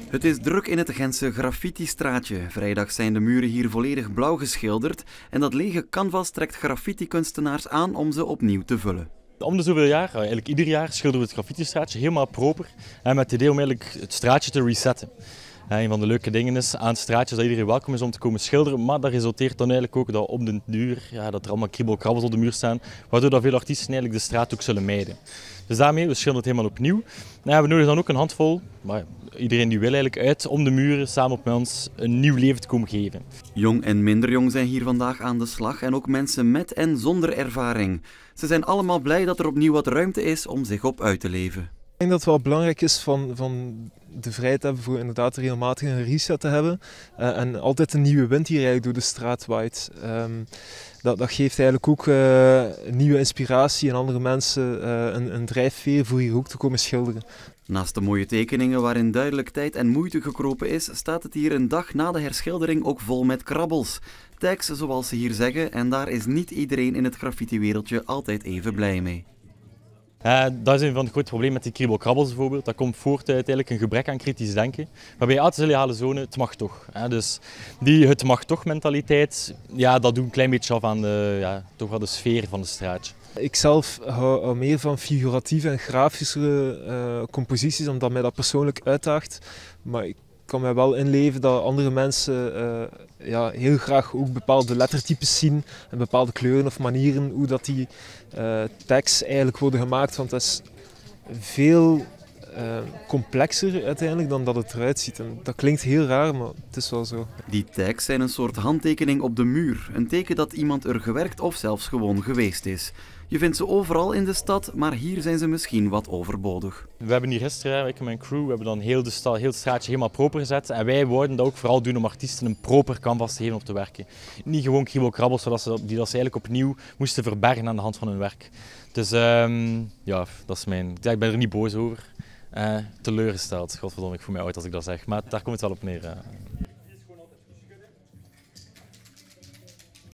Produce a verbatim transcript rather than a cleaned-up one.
Het is druk in het Gentse graffiti-straatje. Vrijdag zijn de muren hier volledig blauw geschilderd en dat lege canvas trekt graffiti-kunstenaars aan om ze opnieuw te vullen. Om de zoveel jaar, eigenlijk ieder jaar, schilderen we het graffiti-straatje helemaal proper en met het idee om eigenlijk het straatje te resetten. Een van de leuke dingen is aan het straatje dat iedereen welkom is om te komen schilderen, maar dat resulteert dan eigenlijk ook dat op den duur ja, dat er allemaal kriebelkrabbels op de muur staan, waardoor dat veel artiesten eigenlijk de straat ook zullen mijden. Dus daarmee, we schilderen het helemaal opnieuw. Nou, we nodigen dan ook een handvol, maar iedereen die wil eigenlijk uit, om de muren samen op met ons een nieuw leven te komen geven. Jong en minder jong zijn hier vandaag aan de slag en ook mensen met en zonder ervaring. Ze zijn allemaal blij dat er opnieuw wat ruimte is om zich op uit te leven. Ik denk dat het wel belangrijk is van, van de vrijheid hebben voor inderdaad regelmatig een reset te hebben. Uh, en altijd een nieuwe wind die eigenlijk door de straat waait. Um, dat, dat geeft eigenlijk ook uh, nieuwe inspiratie en andere mensen uh, een, een drijfveer voor hier ook te komen schilderen. Naast de mooie tekeningen waarin duidelijk tijd en moeite gekropen is, staat het hier een dag na de herschildering ook vol met krabbels. Tags zoals ze hier zeggen, en daar is niet iedereen in het graffiti-wereldje altijd even blij mee. Uh, dat is een van de grote problemen met die kriebelkrabbels bijvoorbeeld. Dat komt voort uit eigenlijk een gebrek aan kritisch denken. Waarbij uit de illegale zone, het mag toch. Hè. Dus die het mag toch mentaliteit, ja, dat doet een klein beetje af aan de, ja, toch wel de sfeer van de straatje. Ik zelf hou, hou meer van figuratieve en grafische uh, composities, omdat mij dat persoonlijk uitdaagt. Maar ik kan mij wel inleven dat andere mensen uh, ja, heel graag ook bepaalde lettertypes zien en bepaalde kleuren of manieren hoe dat die uh, tags eigenlijk worden gemaakt. Want dat is veel uh, complexer uiteindelijk dan dat het eruit ziet. En dat klinkt heel raar, maar het is wel zo. Die tags zijn een soort handtekening op de muur. Een teken dat iemand er gewerkt of zelfs gewoon geweest is. Je vindt ze overal in de stad, maar hier zijn ze misschien wat overbodig. We hebben hier gisteren, ik en mijn crew, we hebben dan heel, de sta, heel het straatje helemaal proper gezet. En wij wouden dat ook vooral doen om artiesten een proper canvas te geven op te werken. Niet gewoon kriebelkrabbels, zodat ze, die dat ze eigenlijk opnieuw moesten verbergen aan de hand van hun werk. Dus um, ja, dat is mijn... Ja, ik ben er niet boos over. Uh, teleurgesteld, godverdomme, ik voel mij oud als ik dat zeg. Maar daar komt het wel op neer. Uh.